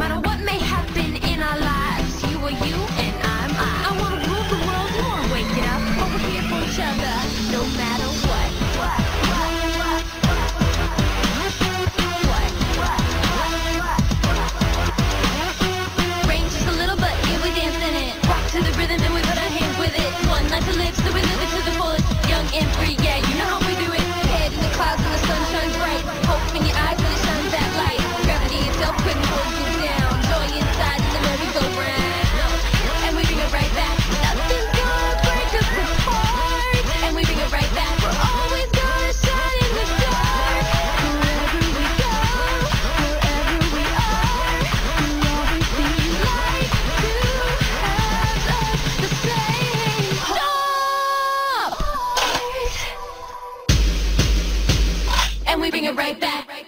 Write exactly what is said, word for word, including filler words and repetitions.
matter what may happen in our lives, you are you and I'm I. I wanna rule the world, you wanna wake it up. But we're here for each other, no matter what. What? What? What? What? What? Rain just a little, but yeah, we dance in it. Rock to the rhythm and we put our hands with it. One life to live, so we live it to the fullest. Young and free, yeah, you know how we do it. Head in the clouds and the sun shines bright. Hope in your eyes when it shines that light. Gravity itself couldn't hold you down. Joy inside in the merry-go-round. And we bring it right back. Nothing's gonna break us apart. And we bring it right back. We're always gonna shine in the dark. Wherever we go, wherever we are, we'll always be like to have us the same. Stop! And we bring it right back.